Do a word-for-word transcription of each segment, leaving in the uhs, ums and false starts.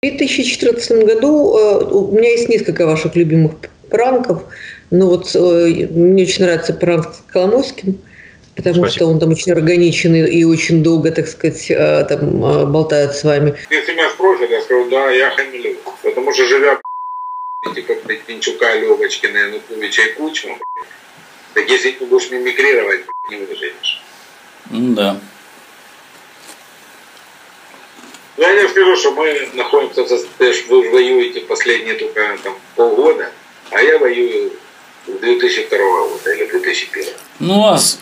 В две тысячи четырнадцатом году э, у меня есть несколько ваших любимых пранков, но вот э, мне очень нравится пранк с Коломойским, потому Спасибо. Что он там очень органичен и, и очень долго, так сказать, э, там э, болтает с вами. Если меня спросят, я скажу, да, я хамилю, потому что живя типа Пинчука, Левочкина, Януковича и Кучма, так если ты будешь мимикрировать, не выживешь. Ну да. Ну, я не скажу, что мы находимся в состоянии, вы воюете последние только там, полгода, а я воюю с две тысячи второго года или две тысячи первого. Ну, у вас...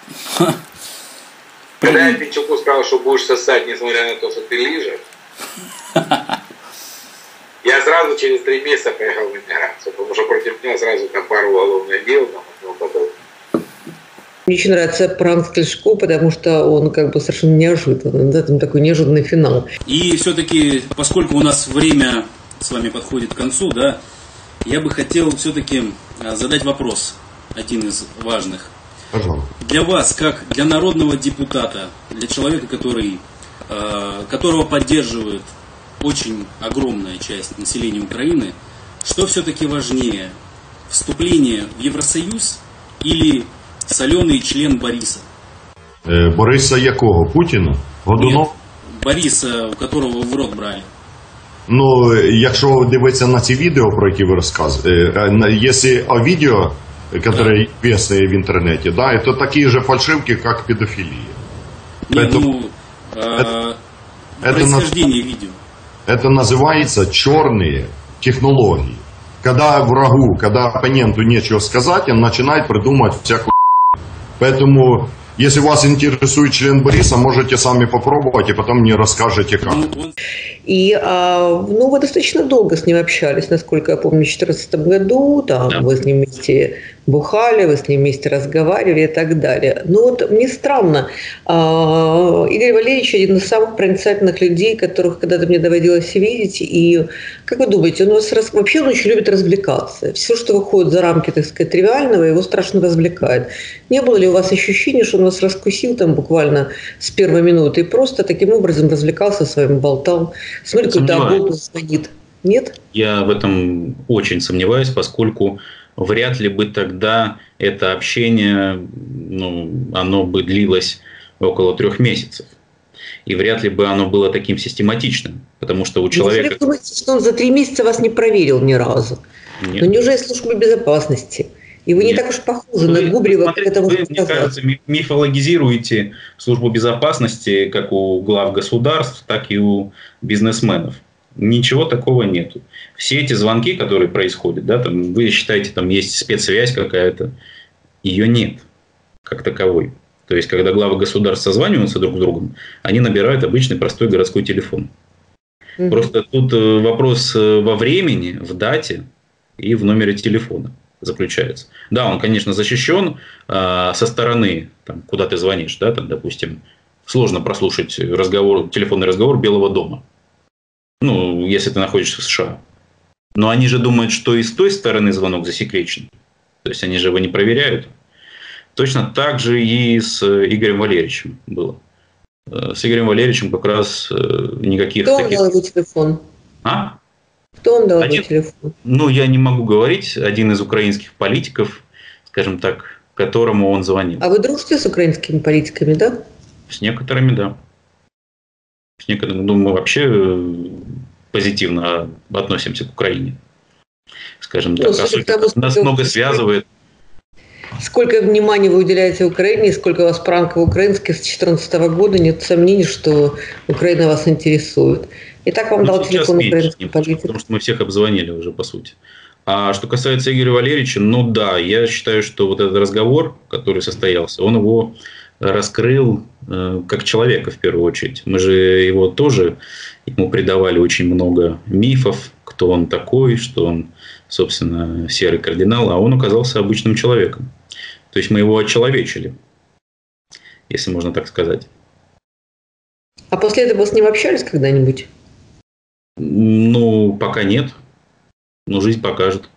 Когда я Пинчуку сказал, что будешь сосать, несмотря на то, что ты лижешь, я сразу через три месяца поехал в эмиграцию, потому что против меня сразу там пару уголовных дел, там, и тому подобное. Мне очень нравится пранк с Кличко, потому что он как бы совершенно неожиданный, да, там такой неожиданный финал. И все-таки, поскольку у нас время с вами подходит к концу, да, я бы хотел все-таки задать вопрос, один из важных. Пожалуйста. Для вас, как для народного депутата, для человека, который, которого поддерживает очень огромная часть населения Украины, что все-таки важнее, вступление в Евросоюз или соленый член Бориса? Е, Бориса якого? Путіна? Годунов? Нет, Бориса, у которого в рот брали. Ну, якщо дивитися на ці відео, про які ви розказуєте, якщо о відео, которые да. известны в интернете, да, это такие же фальшивки, как педофилия. Не, Поэтому ну, э, это, происхождение это, видео. Это называется черные технологии. Когда врагу, когда оппоненту нечего сказать, он начинает придумывать всякую. Поэтому, если вас интересует член Бориса, можете сами попробовать и потом мне расскажете, как. И ну, вы достаточно долго с ним общались, насколько я помню, в две тысячи четырнадцатом году, там, да. Вы с ним вместе бухали, вы с ним вместе разговаривали и так далее. Но вот мне странно, Игорь Валерьевич один из самых проницательных людей, которых когда-то мне доводилось видеть, и как вы думаете, он у вас рас... вообще он очень любит развлекаться. Все, что выходит за рамки, так сказать, тривиального, его страшно развлекает. Не было ли у вас ощущения, что он вас раскусил там буквально с первой минуты и просто таким образом развлекался с вами, болтал? Смотри, когда Аболтун звонит. Нет? Я в этом очень сомневаюсь, поскольку вряд ли бы тогда это общение, ну, оно бы длилось около трех месяцев. И вряд ли бы оно было таким систематичным. Потому что у человека... Вы думаете, что он за три месяца вас не проверил ни разу? Нет. Но неужели служба безопасности? И вы Нет. не так уж похожи вы, на Губрева. Смотрите, вы, мне кажется, мифологизируете службу безопасности как у глав государств, так и у бизнесменов. Ничего такого нету. Все эти звонки, которые происходят, да, там, вы считаете, там есть спецсвязь какая-то, ее нет как таковой. То есть, когда главы государств созваниваются друг с другом, они набирают обычный простой городской телефон. Mm-hmm. Просто тут вопрос во времени, в дате и в номере телефона заключается. Да, он, конечно, защищен э, со стороны, там, куда ты звонишь, да, там, допустим, сложно прослушать разговор, телефонный разговор Белого дома. Ну, если ты находишься в США. Но они же думают, что и с той стороны звонок засекречен. То есть, они же его не проверяют. Точно так же и с Игорем Валерьевичем было. С Игорем Валерьевичем как раз никаких Кто таких... Кто он дал его телефон? А? Кто он дал Один... его телефон? Ну, я не могу говорить. Один из украинских политиков, скажем так, которому он звонил. А вы дружите с украинскими политиками, да? С некоторыми, да. С некоторыми, ну, мы вообще позитивно относимся к Украине. Скажем так. Ну, тому, нас много связывает. Сколько внимания вы уделяете Украине, сколько у вас пранков украинских с две тысячи четырнадцатого года, нет сомнений, что Украина вас интересует. И так вам ну, дал телефон украинский политик. Потому что мы всех обзвонили уже, по сути. А что касается Игоря Валерьевича, ну да, я считаю, что вот этот разговор, который состоялся, он его раскрыл э, как человека в первую очередь. Мы же его тоже, ему придавали очень много мифов, кто он такой, что он, собственно, серый кардинал, а он оказался обычным человеком. То есть мы его очеловечили, если можно так сказать. А после этого с ним общались когда-нибудь? Ну, пока нет. Но жизнь покажет.